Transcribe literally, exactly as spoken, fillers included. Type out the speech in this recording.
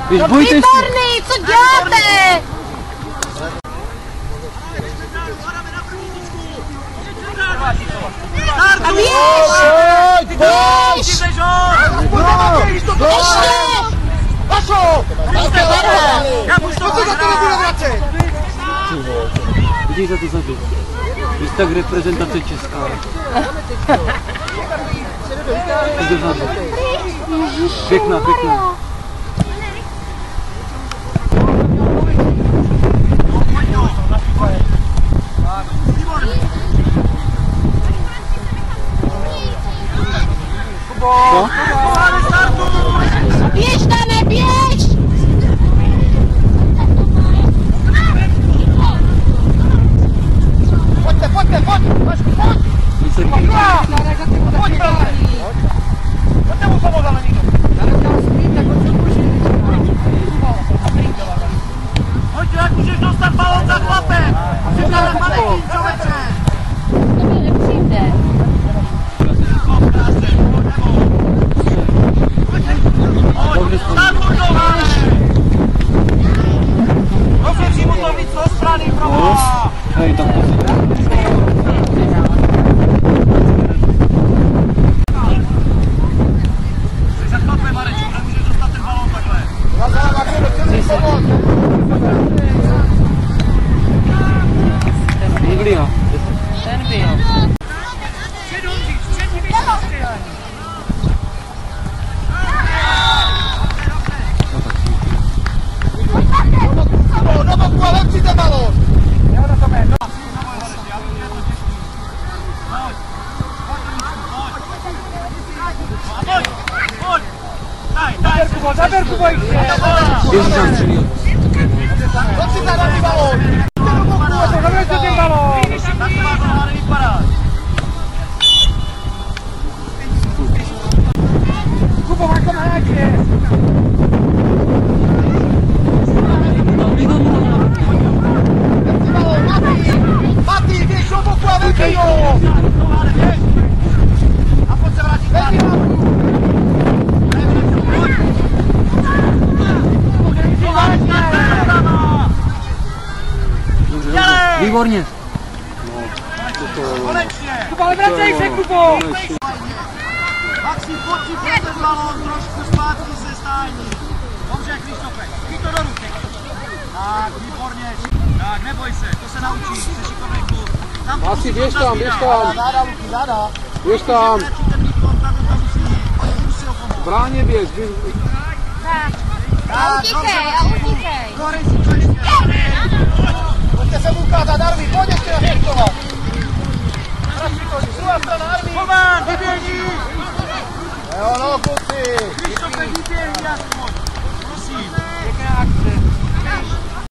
Když bojte si. Výborný, co děláte? A běž! Běž! Ještě! Vašo! Jak už to nebude vracet? Vidíš za to zabil. Víš tak reprezentace česká. Pěkná, pěkná. Co? Běž, Dane, běž! Pojďte, pojďte, pojď! Vašku, pojď! Pojď, brale! Pojďte mu pomoct, ale nikdo! Pojď, jak můžeš dostat balón za chlapem! Jsi tam malý, člověče! To mě nepřijde. Rozvěří mu to víc do strany, proboha! Hej, tak to si. Jsi za chlapem, Marečku, nemůžeš dostat ten balón takhle. Lazala, Marečku, chci mi pomoct. Anglia. Ten byl. Čedu, četí víc stříhání. Do boku a lepší ten balón. Já na to mé, no. Pojď, pojď. Daj, daj. Zaber Kubo, jich je. Běží tam střílí. Pojď si zadat ten balón. Zaber si ten balón. Tak to máš, ale nevypadáš. Kubo, máš tam hráče. Matý, běž do boku a velký jo! A pojď se vrátit tady. Dobře, dobře. Výborně. Konečně! Kubo, ale vracej se, Kubo! Maxi, pojď si pojď ten balón trošku zpátky se stání. Dobře, Krištofe, chyť to do ruky. Tak, výborně. Tak, neboj se, to se naučíš, jsi šikovnej kluk. Asi běž tam, běž tam. Záda, Luky, záda. Běž tam. Ten výkon, tam to musí, musí ho pomoct. Bráně běž. běž. A utíkej, a utíkej. Kory si přečtě. Pojďte se mu ukázat, Arví, pojď ještě naskutovat. Druhá strana, Arví. Pomáň, vyběhni. Jo, no, kluci. Krištofe, vyběhni, aspoň.